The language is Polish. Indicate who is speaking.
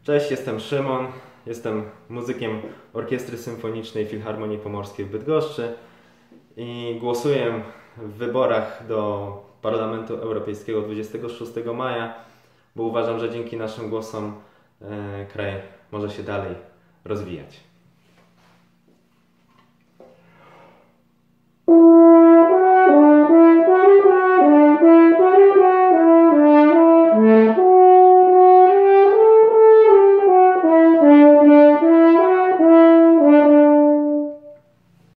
Speaker 1: Cześć, jestem Szymon, jestem muzykiem Orkiestry Symfonicznej Filharmonii Pomorskiej w Bydgoszczy i głosuję w wyborach do Parlamentu Europejskiego 26 maja, bo uważam, że dzięki naszym głosom kraj może się dalej rozwijać.